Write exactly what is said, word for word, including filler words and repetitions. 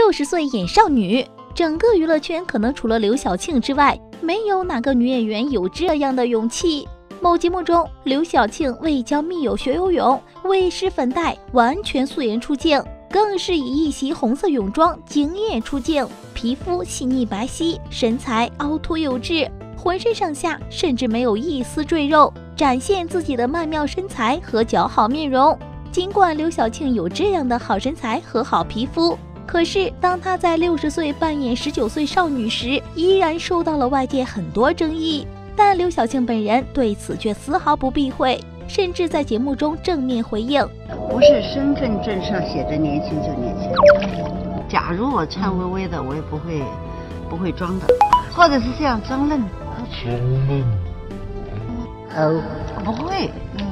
六十岁演少女，整个娱乐圈可能除了刘晓庆之外，没有哪个女演员有这样的勇气。某节目中，刘晓庆为教密友学游泳，为施粉黛，完全素颜出镜，更是以一袭红色泳装惊艳出镜，皮肤细腻白皙，身材凹凸有致，浑身上下甚至没有一丝赘肉，展现自己的曼妙身材和姣好面容。尽管刘晓庆有这样的好身材和好皮肤，可是当她在六十岁扮演十九岁少女时，依然受到了外界很多争议。但刘晓庆本人对此却丝毫不避讳，甚至在节目中正面回应： 不是身份证上写着年轻就年轻，假如我颤巍巍的，我也不会不会装的，或者是这样装嫩。 装嫩。 哦，不会，